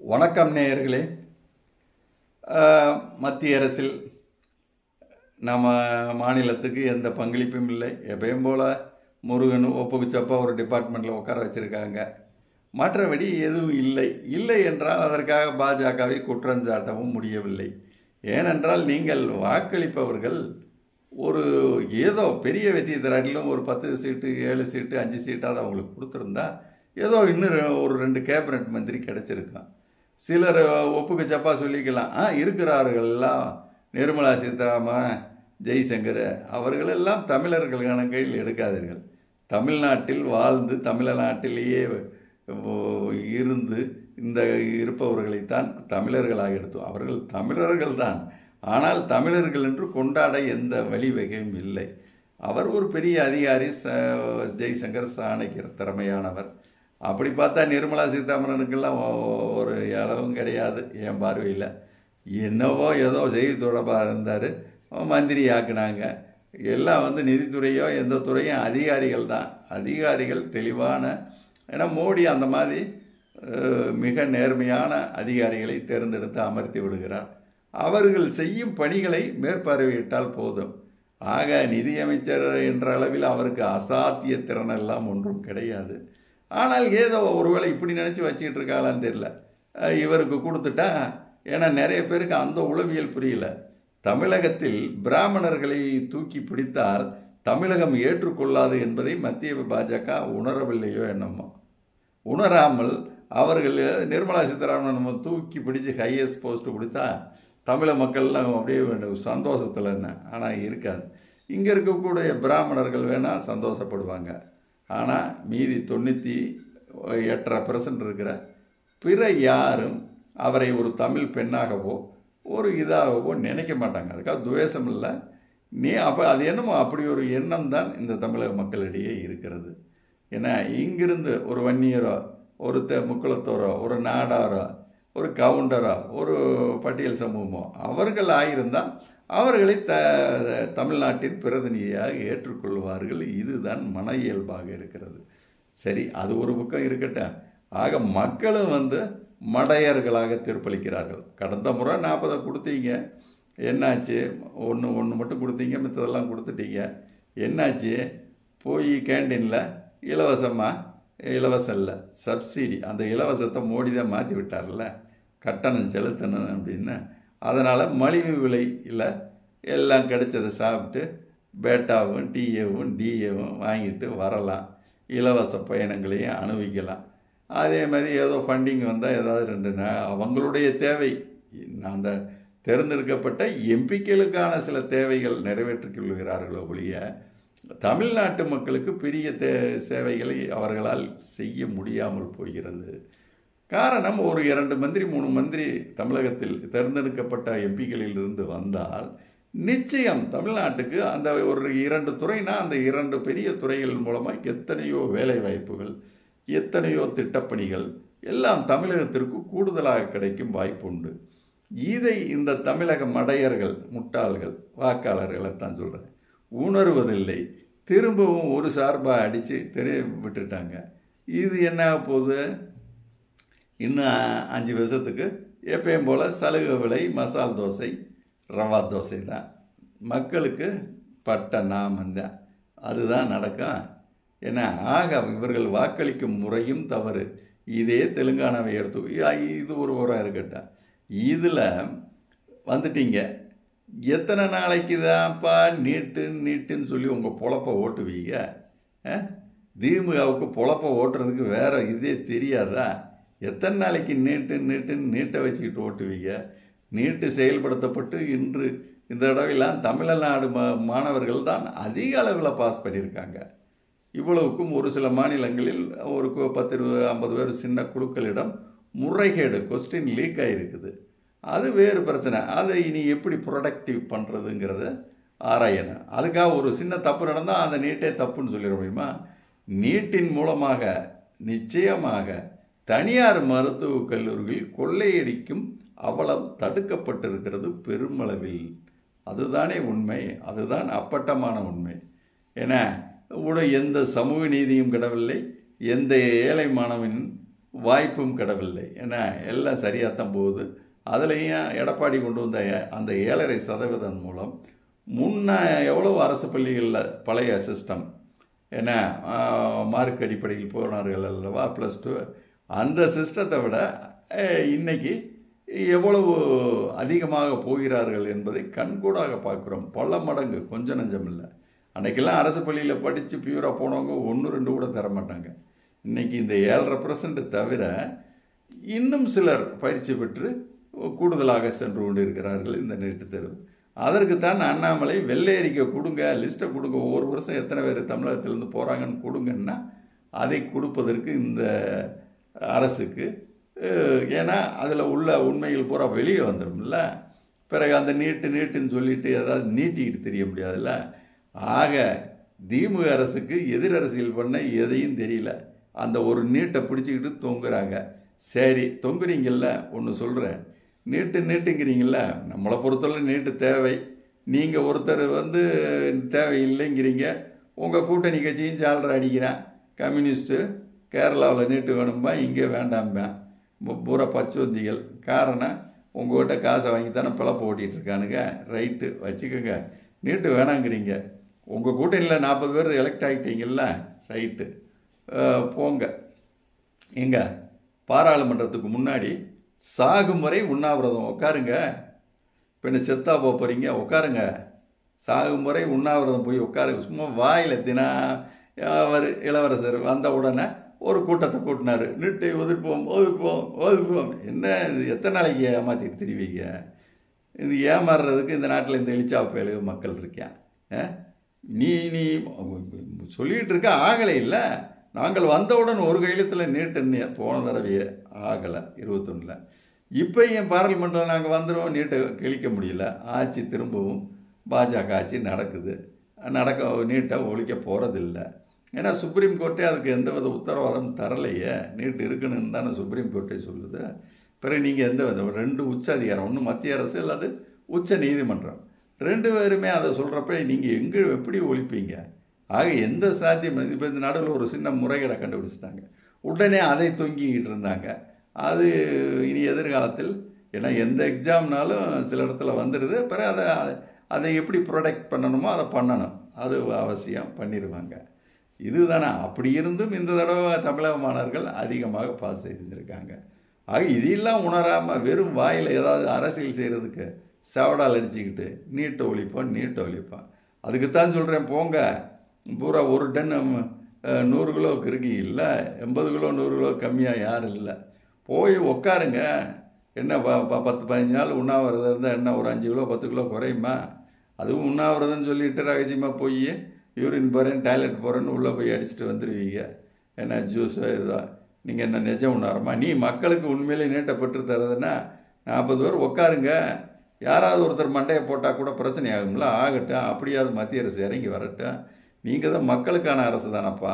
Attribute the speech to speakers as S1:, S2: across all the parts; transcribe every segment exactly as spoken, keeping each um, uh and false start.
S1: வணக்கம் நேயர்களே. மத்திய அரசில் நம்ம மாநிலத்துக்கு எந்த பங்களிப்பும் இல்லை. எப்பயும் போல் முருகன் ஒப்புக்குச்சப்பா ஒரு டிபார்ட்மெண்ட்டில் உட்கார வச்சுருக்காங்க. மற்றபடி எதுவும் இல்லை. இல்லை என்றால் அதற்காக பாஜகவை குற்றஞ்சாட்டவும் முடியவில்லை. ஏனென்றால் நீங்கள் வாக்களிப்பவர்கள் ஒரு ஏதோ பெரிய வெற்றி தராட்டிலும் ஒரு பத்து சீட்டு ஏழு சீட்டு அஞ்சு சீட்டாவது அவங்களுக்கு கொடுத்துருந்தா ஏதோ இன்னும் ஒரு ரெண்டு கேபினட் மந்திரி கிடச்சிருக்கான். சிலர் ஒப்புக்கு சப்பா சொல்லிக்கலாம், ஆ இருக்கிறார்கள்லாம் நிர்மலா சீதாராமன், ஜெய்சங்கர் அவர்களெல்லாம் தமிழர்கள் கணக்கையில் எடுக்காதீர்கள். தமிழ்நாட்டில் வாழ்ந்து தமிழ்நாட்டிலேயே இருந்து இந்த இருப்பவர்களைத்தான் தமிழர்களாக எடுத்தோம். அவர்கள் தமிழர்கள் தான், ஆனால் தமிழர்கள் என்று கொண்டாட எந்த வழிவகையும் இல்லை. அவர் ஒரு பெரிய அதிகாரி, ச ஜெய்சங்கர் சாணக்கியர் திறமையானவர். அப்படி பார்த்தா நிர்மலா சீதாராமனுக்கெல்லாம் ஒரு அளவும் கிடையாது என் பார்வையில். என்னவோ ஏதோ செய்தி தொடர்பாக இருந்தார், மந்திரி ஆக்குனாங்க. எல்லாம் வந்து நிதித்துறையோ எந்த துறையும் அதிகாரிகள் தான். அதிகாரிகள் தெளிவான, ஏன்னா மோடி அந்த மாதிரி மிக நேர்மையான அதிகாரிகளை தேர்ந்தெடுத்து அமர்த்தி விடுகிறார். அவர்கள் செய்யும் பணிகளை மேற்பார்வையிட்டால் போதும். ஆக நிதியமைச்சர் என்ற அளவில் அவருக்கு அசாத்திய திறனெல்லாம் ஒன்றும் கிடையாது. ஆனால் ஏதோ ஒருவேளை இப்படி நினச்சி வச்சுக்கிட்டு இருக்காளான்னு தெரியல. இவருக்கு கொடுத்துட்டா, ஏன்னா நிறைய பேருக்கு அந்த உளவியல் புரியல. தமிழகத்தில் பிராமணர்களை தூக்கி பிடித்தால் தமிழகம் ஏற்றுக்கொள்ளாது என்பதை மத்திய பாஜக உணரவில்லையோ என்னமோ. உணராமல் அவர்கள் நிர்மலா சீதாராமன் நம்ம தூக்கி பிடிச்சி ஹையஸ்ட் போஸ்ட்டு கொடுத்தா தமிழக மக்கள்லாம் அப்படியே சந்தோஷத்தில் என்ன, ஆனால் இருக்காது. இங்கே இருக்கக்கூடிய பிராமணர்கள் வேணால் சந்தோஷப்படுவாங்க. ஆனால் மீதி தொண்ணூற்றி எட்டரை பர்சன்ட் இருக்கிற பிற யாரும் அவரை ஒரு தமிழ் பெண்ணாகவோ ஒரு இதாகவோ நினைக்க மாட்டாங்க. அதுக்காக துவேஷம் இல்லை. நீ அப்போ அது என்னமோ அப்படி ஒரு எண்ணம் தான் இந்த தமிழக மக்களிடையே இருக்கிறது. ஏன்னா இங்கிருந்து ஒரு வன்னியரோ ஒரு தெ முக்குளத்தோரோ ஒரு நாடாரோ ஒரு கவுண்டரோ ஒரு பட்டியல் சமூகமோ அவர்கள் ஆயிருந்தால் அவர்களை த தமிழ்நாட்டின் பிரதிநிதியாக ஏற்றுக்கொள்வார்கள். இதுதான் மன இயல்பாக இருக்கிறது. சரி, அது ஒரு பக்கம் இருக்கட்டும். ஆக மக்களும் வந்து மடையர்களாக தீர்ப்பளிக்கிறார்கள். கடந்த முறை நாற்பதை கொடுத்தீங்க, என்னாச்சு? ஒன்று ஒன்று மட்டும் கொடுத்தீங்க, மித்ததெல்லாம் கொடுத்துட்டீங்க. என்னாச்சு? போய் கேண்டீனில் இலவசமாக, இலவசம் இல்லை சப்சிடி, அந்த இலவசத்தை மோடி தான் மாற்றி விட்டார்ல, கட்டணம் செலுத்தணும் அப்படின்னு. அதனால் மலிவு விலையில் எல்லாம் கிடைச்சதை சாப்பிட்டு பேட்டாவும் டிஏவும் டிஏவும் வாங்கிட்டு வரலாம், இலவச பயணங்களையும் அனுபவிக்கலாம். அதே மாதிரி ஏதோ ஃபண்டிங் வந்தால் ஏதாவது ரெண்டு நாள் அவங்களுடைய தேவை, அந்த தேர்ந்தெடுக்கப்பட்ட எம்பிக்களுக்கான சில தேவைகள் நிறைவேற்றிக் கொள்கிறார்களோ ஒழிய தமிழ்நாட்டு மக்களுக்கு பெரிய தே சேவைகளை அவர்களால் செய்ய முடியாமல் போகிறது. காரணம், ஒரு இரண்டு மந்திரி மூணு மந்திரி தமிழகத்தில் தேர்ந்தெடுக்கப்பட்ட எம்பிக்களில் இருந்து வந்தால் நிச்சயம் தமிழ்நாட்டுக்கு அந்த ஒரு இரண்டு துறைனா அந்த இரண்டு பெரிய துறைகள் மூலமாக எத்தனையோ வேலை வாய்ப்புகள், எத்தனையோ திட்டப்பணிகள் எல்லாம் தமிழகத்திற்கு கூடுதலாக கிடைக்கும் வாய்ப்பு உண்டு. இதை இந்த தமிழக மடையர்கள், முட்டாள்கள், வாக்காளர்களைத்தான் சொல்கிறேன், உணர்வதில்லை. திரும்பவும் ஒரு சார்பாக அடித்து தெரிய விட்டுட்டாங்க. இது என்ன போகுது? இன்னும் அஞ்சு வருஷத்துக்கு எப்பயும் போல் சலுகை விலை மசால் தோசை, ரவா தோசை தான். மக்களுக்கு பட்ட நாமந்தான், அதுதான் நடக்கும். ஏன்னா ஆக இவர்கள் வாக்களிக்கும் முறையும் தவறு. இதே தெலுங்கானாவை எடுத்து, இது ஒரு உரம் இருக்கட்டும், இதில் வந்துட்டீங்க. எத்தனை நாளைக்கு தான்ப்பா நீட்டு நீட்டுன்னு சொல்லி உங்கள் பொழப்பை ஓட்டுவீங்க? திமுகவுக்கு பொழப்பை ஓட்டுறதுக்கு வேறு இதே தெரியாதா? எத்தனை நாளைக்கு நீட்டு நீட்டுன்னு நீட்டை வச்சுக்கிட்டு ஓட்டுவீங்க? நீட்டு செயல்படுத்தப்பட்டு இன்று இந்த தடவையெல்லாம் தமிழ்நாடு மா மாணவர்கள் தான் அதிக அளவில் பாஸ் பண்ணியிருக்காங்க. இவ்வளவுக்கும் ஒரு சில மாநிலங்களில் ஒரு பத்து இருபது ஐம்பது பேர் சின்ன குழுக்களிடம் முறைகேடு, கொஸ்டின் லீக் ஆகிருக்குது. அது வேறு பிரச்சனை. அதை இனி எப்படி ப்ரொடக்டிவ் பண்ணுறதுங்கிறத ஆராயணும். அதுக்காக ஒரு சின்ன தப்பு நடந்தால் அந்த நீட்டே தப்புன்னு சொல்லிட முடியுமா? நீட்டின் மூலமாக நிச்சயமாக தனியார் மருத்துவக் கல்லூரிகள் கொள்ளையடிக்கும் அவலம் தடுக்கப்பட்டிருக்கிறது பெருமளவில். அதுதானே உண்மை, அதுதான் அப்பட்டமான உண்மை. ஏன்னா உட எந்த சமூக நீதியும் கிடவில்லை, எந்த ஏழை மாணவன் வாய்ப்பும் கிடவில்லை. ஏன்னா எல்லாம் சரியாக தான் போகுது. அதுலேயும் எடப்பாடி கொண்டு வந்த அந்த ஏழரை சதவீதம் மூலம் முன்ன எவ்வளோ அரசு பள்ளிகளில் பழைய சிஸ்டம் ஏன்னா மார்க் அடிப்படையில் போனார்கள் அல்லவா ப்ளஸ் டூ, அந்த சிஸ்டத்தை விட இன்றைக்கி எவ்வளவு அதிகமாக போகிறார்கள் என்பதை கண்கூடாக பார்க்குறோம். பல மடங்கு, கொஞ்சம் நஞ்சம் இல்லை. அன்றைக்கெல்லாம் அரசு பள்ளியில் படித்து பியூராக போனவங்க ஒன்று ரெண்டு கூட தர மாட்டாங்க. இன்றைக்கி இந்த ஏழரை பர்சன்ட் தவிர இன்னும் சிலர் பயிற்சி பெற்று கூடுதலாக சென்று கொண்டு இருக்கிறார்கள் இந்த நீட்டு தேர்வு. அதற்குத்தான் அண்ணாமலை வெள்ளை அறிக்கை கொடுங்க, லிஸ்ட்டை கொடுங்க, ஒவ்வொரு வருஷம் எத்தனை பேர் தமிழகத்திலேருந்து போகிறாங்கன்னு கொடுங்கன்னா அதை கொடுப்பதற்கு இந்த அரசுக்கு, ஏன்னா அதில் உள்ள உண்மைகள் பூரா வெளியே வந்துடும்ல. பிறகு அந்த நீட்டு நீட்டுன்னு சொல்லிட்டு ஏதாவது நீட்டிக்கிட்டு தெரிய முடியாதுல்ல. ஆக திமுக அரசுக்கு எதிர் அரசியல் பண்ண எதையும் தெரியல. அந்த ஒரு நீட்டை பிடிச்சிக்கிட்டு தொங்குறாங்க. சரி, தொங்குறீங்கல்ல, ஒன்று சொல்கிறேன், நீட்டு நீட்டுங்கிறீங்கள, நம்மளை பொறுத்தவரை நீட்டு தேவை. நீங்கள் ஒருத்தர் வந்து தேவையில்லைங்கிறீங்க, உங்கள் கூட்டணி கட்சியும் சாலரை அடிக்கிறேன். கம்யூனிஸ்ட்டு கேரளாவில் நீட்டு வேணும்பா, இங்கே வேண்டாம்பேன். பூரா பச்சுவந்திகள். காரணம், உங்கள்கிட்ட காசை வாங்கித்தானே பிழப்பு ஓட்டிகிட்ருக்கானுங்க. ரைட்டு, வச்சுக்கோங்க. நீட்டு வேணாங்கிறீங்க, உங்கள் கூட்டணியில் நாற்பது பேர் எலெக்ட் ஆகிட்டீங்கல்ல, ரைட்டு, போங்க. எங்கே பாராளுமன்றத்துக்கு முன்னாடி சாகும் வரை உண்ணாவிரதம் உட்காருங்க. இப்போ என்ன செத்தா போக போகிறீங்க, உட்காருங்க. சாகும் வரை உண்ணாவிரதம் போய் உட்காருங்க. சும்மா வாயில் தினா அவர் இளவரசர் வந்த உடனே ஒரு கூட்டத்தை கூட்டினார். நீட்டை ஒதுப்போம் ஒதுப்போம் ஒதுப்போம். என்ன இது, எத்தனை நாளைக்கு ஏமாற்றிட்டு தெரிவிங்க? இது ஏமாறுறதுக்கு இந்த நாட்டில் இந்த எலிச்சா பயலுக மக்கள் இருக்கேன். நீ நீ சொல்லிகிட்டு இருக்க ஆகலை இல்லை. நாங்கள் வந்தவுடன் ஒரு கையெழுத்தில் நீட்டுன்னு போன தடவையே ஆகலை இருபத்தொன்னில். இப்போ என் பாராளுமன்றம் நாங்கள் வந்துடுவோம், நீட்டை கிழிக்க முடியல. ஆட்சி திரும்பவும் பாஜக ஆட்சி நடக்குது. நடக்க நீட்டை ஒழிக்க போகிறதில்லை. ஏன்னா சுப்ரீம் கோர்ட்டே அதுக்கு எந்த வித உத்தரவாதம் தரலையே. நீட்டு இருக்குன்னு தானே சுப்ரீம் கோர்ட்டே சொல்லுது. பிறகு நீங்கள் எந்த விதம், ரெண்டு உச்ச அதிகாரம், ஒன்று மத்திய அரசு அல்லது உச்ச நீதிமன்றம், ரெண்டு பேருமே அதை சொல்கிறப்ப நீங்கள் எங்கே எப்படி ஒழிப்பீங்க? ஆக எந்த சாத்தியம்? இப்போ இந்த நடுவில் ஒரு சின்ன முறைகேடை கண்டுபிடிச்சிட்டாங்க, உடனே அதை தொங்கிக்கிட்டு இருந்தாங்க. அது இனி எதிர்காலத்தில், ஏன்னா எந்த எக்ஸாம்னாலும் சில இடத்துல வந்துடுது. பிறகு அதை அதை எப்படி ப்ரொடெக்ட் பண்ணணுமோ அதை பண்ணணும், அது அவசியம் பண்ணிடுவாங்க. இதுதானே. அப்படி இருந்தும் இந்த தடவை தமிழக மாணவர்கள் அதிகமாக பாஸ் செஞ்சுருக்காங்க. ஆக இதெல்லாம் உணராமல் வெறும் வாயில் ஏதாவது அரசியல் செய்கிறதுக்கு சவடால் அடிச்சுக்கிட்டு நீட்டை ஒழிப்போம் நீட்டை ஒழிப்போம். அதுக்குத்தான் சொல்கிறேன், போங்க. பூரா ஒரு டன் நூறு கிலோவுக்கு இருக்கு இல்லை, எண்பது கிலோ நூறு கிலோ கம்மியாக யாரும் இல்லை. போய் உக்காருங்க. என்ன ப பத்து பதினஞ்சு நாள் உண்ணாவிரதம் இருந்தால் என்ன ஒரு அஞ்சு கிலோ பத்து கிலோ குறையுமா? அதுவும் உண்ணாவிரதம்னு சொல்லிட்டு ரகசியமாக போய் யூரின் போகிறேன் டாய்லெட் போகிறேன்னு உள்ளே போய் அடிச்சுட்டு வந்துடுவீங்க. என்ன ஜூஸோ இதுதான். நீங்கள் என்ன நிஜம் உணரமா? நீ மக்களுக்கு உண்மையிலே நீட்டை பெற்று தரதுன்னா நாற்பது பேர் உட்காருங்க. யாராவது ஒருத்தர் மண்டையை போட்டால் கூட பிரச்சனை ஆகும்ல, ஆகட்டும். அப்படியாவது மத்திய அரசு இறங்கி வரட்டும். நீங்கள் தான் மக்களுக்கான அரசு தானப்பா.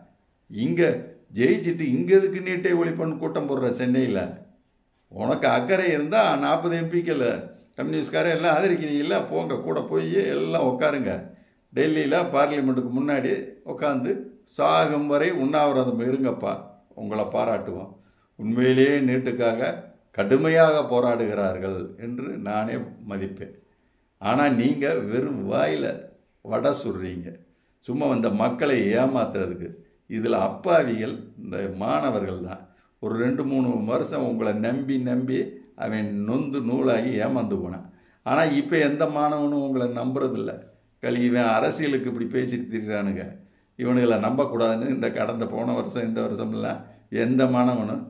S1: இங்கே ஜெயிச்சுட்டு இங்கே எதுக்கு நீட்டை ஒழிப்புன்னு கூட்டம் போடுற சென்னையில்? உனக்கு அக்கறை இருந்தால் நாற்பது எம்பிக்கள் கம்யூனிஸ்ட்காரன் எல்லாம் ஆதரிக்கிறீங்களா, போங்க கூட போய் எல்லாம் உட்காருங்க. டெல்லியில் பார்லிமெண்ட்டுக்கு முன்னாடி உட்காந்து சாகும் வரை உண்ணாவிரதம் இருங்கப்பா, உங்களை பாராட்டுவோம். உண்மையிலேயே நீட்டுக்காக கடுமையாக போராடுகிறார்கள் என்று நானே மதிப்பேன். ஆனால் நீங்கள் வெறும் வாயில் வடை சுடுறீங்க, சும்மா வந்த மக்களை ஏமாத்துறதுக்கு. இதில் அப்பாவிகள் இந்த மாணவர்கள் தான். ஒரு ரெண்டு மூணு வருஷம் உங்களை நம்பி நம்பி அவன் நொந்து நூலாகி ஏமாந்து போனான். ஆனால் இப்போ எந்த மாணவனும் உங்களை நம்புறதில்ல. களி இவன் அரசியலுக்கு இப்படி பேசிட்டு திரிகிறானுங்க, இவனுங்களை நம்பக்கூடாதுன்னு இந்த கடந்த போன வருஷம் இந்த வருஷம்லாம் எந்த மாணவனும்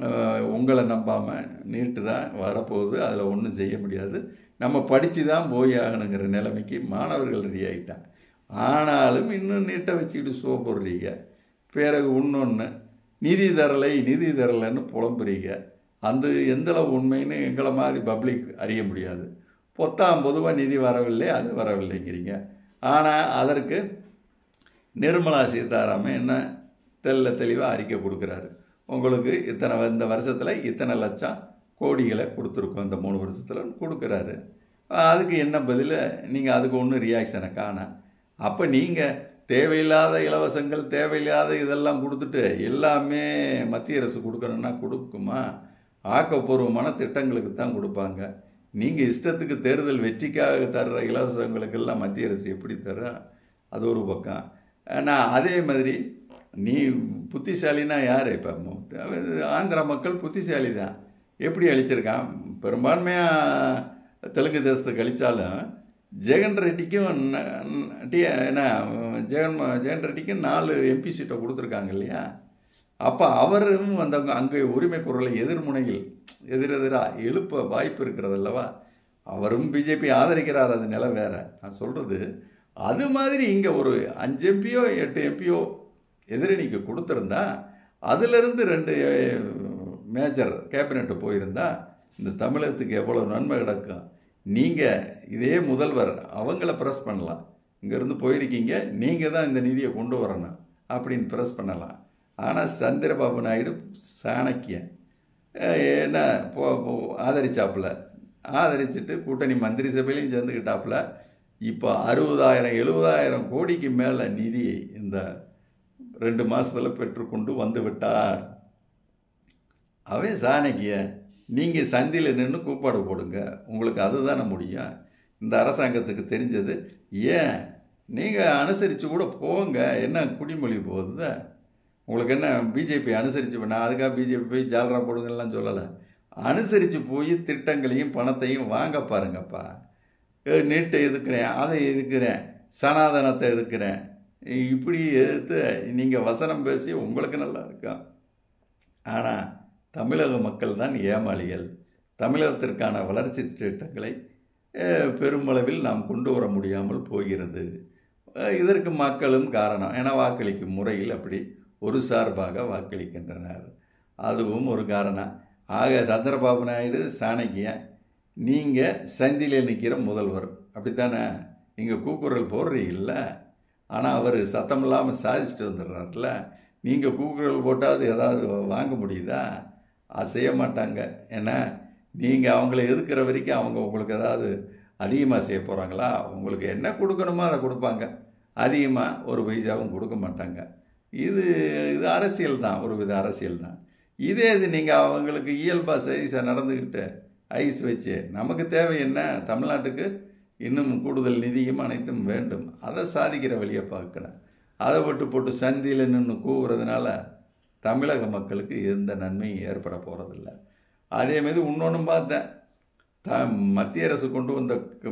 S1: உங்களை நம்பாமல் நீட்டு தான் வரப்போகுது, அதில் ஒன்றும் செய்ய முடியாது, நம்ம படித்து தான் போய் ஆகணுங்கிற நிலைமைக்கு மாணவர்கள் ரெடி ஆகிட்டான். ஆனாலும் இன்னும் நீட்டை வச்சுக்கிட்டு சோ போடுறீங்க. பிறகு இன்னொன்று, நிதி தரலை நிதி தரலைன்னு புலம்புறீங்க. அந்த எந்தளவு உண்மைன்னு எங்களை மாதிரி பப்ளிக் அறிய முடியாது. பொத்தாம் பொதுவாக நிதி வரவில்லை, அது வரவில்லைங்கிறீங்க. ஆனால் அதற்கு நிர்மலா சீதாராமன் என்ன தெல்ல தெளிவாக அறிக்கை கொடுக்குறாரு. உங்களுக்கு இத்தனை இந்த வருஷத்தில் இத்தனை லட்சம் கோடிகளை கொடுத்துருக்கோம், இந்த மூணு வருஷத்தில் கொடுக்குறாரு. அதுக்கு என்ன பதில்? நீங்கள் அதுக்கு ஒன்றும் ரியாக்ஷனை காண. அப்போ நீங்கள் தேவையில்லாத இலவசங்கள், தேவையில்லாத இதெல்லாம் கொடுத்துட்டு எல்லாமே மத்திய அரசு கொடுக்கணுன்னா கொடுக்குமா? ஆக்கப்பூர்வமான திட்டங்களுக்கு தான் கொடுப்பாங்க. நீங்கள் இஷ்டத்துக்கு தேர்தல் வெற்றிக்காக தர்ற இலவசங்களுக்கெல்லாம் மத்திய அரசு எப்படி தரும்? அது ஒரு பக்கம். ஆனால் அதே மாதிரி நீ புத்திசாலினா யார்? இப்போ ஆந்திரா மக்கள் புத்திசாலி தான். எப்படி அழிச்சிருக்கான்? பெரும்பான்மையாக தெலுங்கு தேசத்துக்கு அழித்தாலும் ஜெகன் ரெட்டிக்கும் டி என்ன ஜெகன் ஜெகன் ரெட்டிக்கும் நாலு எம்பி சீட்டை கொடுத்துருக்காங்க இல்லையா? அப்போ அவரும் வந்தவங்க அங்கே உரிமை குரலை எதிர்முனையில் எதிரெதிராக எழுப்ப வாய்ப்பு இருக்கிறது அல்லவா? அவரும் பிஜேபி ஆதரிக்கிறார், அது நிலை வேற. நான் சொல்கிறது அது மாதிரி இங்கே ஒரு அஞ்சு எம்பியோ எட்டு எம்பியோ எதிரணிக்கு கொடுத்துருந்தா அதிலிருந்து ரெண்டு மேஜர் கேபினெட்டு போயிருந்தா இந்த தமிழகத்துக்கு எவ்வளோ நன்மை கிடக்கும். நீங்கள் இதே முதல்வர் அவங்கள ப்ரெஸ் பண்ணலாம். இங்கேருந்து போயிருக்கீங்க, நீங்கள் தான் இந்த நிதியை கொண்டு வரணும் அப்படின்னு ப்ரெஸ் பண்ணலாம். ஆனால் சந்திரபாபு நாயுடு சாணக்கியன் என்ன போ ஆதரிச்சாப்புல ஆதரிச்சுட்டு கூட்டணி மந்திரி சபையிலையும் சேர்ந்துக்கிட்டாப்புல. இப்போ அறுபதாயிரம் எழுபதாயிரம் கோடிக்கு மேலே நிதியை இந்த ரெண்டு மாதத்தில் பெற்றுக்கொண்டு வந்து விட்டார். அவன் சாணக்கியன். நீங்கள் சந்தியில் நின்று கூப்பாடு போடுங்க, உங்களுக்கு அதுதானே முடியும். இந்த அரசாங்கத்துக்கு தெரிஞ்சது. ஏன் நீங்கள் அனுசரித்து கூட போங்க, என்ன குடிமொழி போகுது உங்களுக்கு? என்ன பிஜேபி அனுசரித்து நான் அதுக்காக பிஜேபி போய் ஜாலரா போடுங்கலாம் சொல்லலை. அனுசரித்து போய் திட்டங்களையும் பணத்தையும் வாங்க பாருங்கப்பா. நீட்டை எதுக்குறேன், அதை எதுக்குறேன், சனாதனத்தை எதுக்குறேன், இப்படி எதிர்த்து நீங்கள் வசனம் பேசி உங்களுக்கு நல்லா இருக்கும். ஆனால் தமிழக மக்கள் தான் ஏமாளிகள். தமிழகத்திற்கான வளர்ச்சி திட்டங்களை பெருமளவில் நாம் கொண்டு வர முடியாமல் போகிறது. இதற்கு மக்களும் காரணம். ஏன்னா வாக்களிக்கும் முறையில் அப்படி ஒரு சார்பாக வாக்களிக்கின்றனர், அதுவும் ஒரு காரணம். ஆக சந்திரபாபு நாயுடு சாணக்கியன், நீங்கள் சந்தியில் நிற்கிற முதல்வர், அப்படித்தானே? நீங்கள் கூக்குரல் போடுறீங்கல்ல, ஆனால் அவர் சத்தம் இல்லாமல் சாதிச்சுட்டு வந்துடுறாருல. நீங்கள் கூக்குரல் போட்டால் ஏதாவது வாங்க முடியுதா? அசைய மாட்டாங்க. ஏன்னா நீங்கள் அவங்கள எதுக்கிற வரைக்கும் அவங்க உங்களுக்கு ஏதாவது அதிகமாக செய்ய போகிறாங்களா? உங்களுக்கு என்ன கொடுக்கணுமோ அதை கொடுப்பாங்க, அதிகமாக ஒரு பைசாவும் கொடுக்க மாட்டாங்க. இது இது அரசியல் தான், ஒரு வித அரசியல் தான். இதே இது நீங்கள் அவங்களுக்கு இயல்பாக சைஸாக நடந்துக்கிட்டு ஐஸ் வச்சு, நமக்கு தேவை என்ன? தமிழ்நாட்டுக்கு இன்னும் கூடுதல் நிதியும் அனைத்தும் வேண்டும், அதை சாதிக்கிற வழியை பார்க்கணும். அதை விட்டு போட்டு சந்தியில் நின்று கூவுறதுனால தமிழக மக்களுக்கு எந்த நன்மையும் ஏற்பட போகிறதில்ல. அதேமாதிரி இன்னொன்றும் பார்த்தேன், த மத்திய அரசு கொண்டு வந்த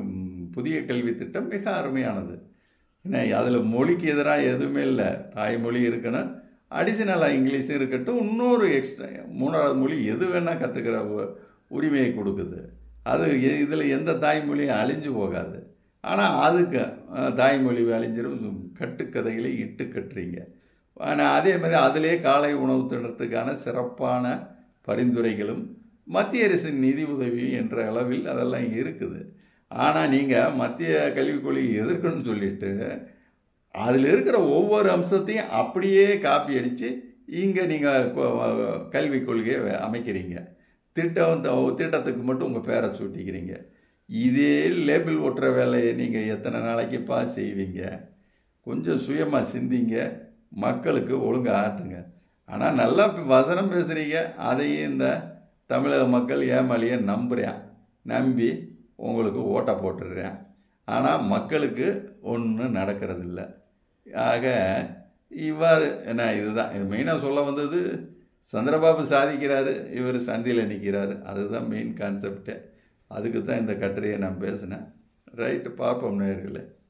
S1: புதிய கல்வி திட்டம் மிக அருமையானது. ஏன்னா அதில் மொழிக்கு எதிராக எதுவுமே இல்லை. தாய்மொழி இருக்கணும், அடிஷ்னலாக இங்கிலீஷும் இருக்கட்டும், இன்னொரு எக்ஸ்ட்ரா மூணாவது மொழி எது வேணால் கற்றுக்கிற உரிமையை கொடுக்குது. அது இதில் எந்த தாய்மொழியும் அழிஞ்சு போகாது. ஆனால் அதுக்கு தாய்மொழி அழிஞ்சிடும், கட்டுக்கதைகளை இட்டு கட்டுறீங்க. ஆனால் அதே மாதிரி அதிலே காலை உணவு திட்டத்துக்கான சிறப்பான பரிந்துரைகளும் மத்திய அரசின் நிதி உதவி என்ற அளவில் அதெல்லாம் இருக்குது. ஆனால் நீங்கள் மத்திய கல்விக் கொள்கையை எதிர்க்கணும்னு சொல்லிட்டு அதில் இருக்கிற ஒவ்வொரு அம்சத்தையும் அப்படியே காப்பி அடித்து இங்கே நீங்கள் கல்விக் கொள்கையை அமைக்கிறீங்க. திட்டம் திட்டத்துக்கு மட்டும் உங்கள் பேரை சூட்டிக்கிறீங்க. இதே லேபிள் ஒட்டுற வேலையை நீங்கள் எத்தனை நாளைக்குப்பா செய்வீங்க? கொஞ்சம் சுயமாக சிந்திங்க, மக்களுக்கு ஒழுங்காக ஆட்டுங்க. ஆனால் நல்லா வசனம் பேசுகிறீங்க, அதையும் இந்த தமிழக மக்கள் ஏமாளியை நம்புகிறேன், நம்பி உங்களுக்கு ஓட்டை போட்டுடுறேன். ஆனால் மக்களுக்கு ஒன்றும் நடக்கிறதில்ல. ஆக இவ்வாறு என்ன இதுதான் இது மெயினாக சொல்ல வந்தது. சந்திரபாபு சாதிக்கிறாரு, இவர் சந்தியில் நிற்கிறாரு, அதுதான் மெயின் கான்செப்டே. அதுக்கு தான் இந்த கட்டுரையை நான் பேசினேன். ரைட்டு, பார்ப்போம் நேயர்களே.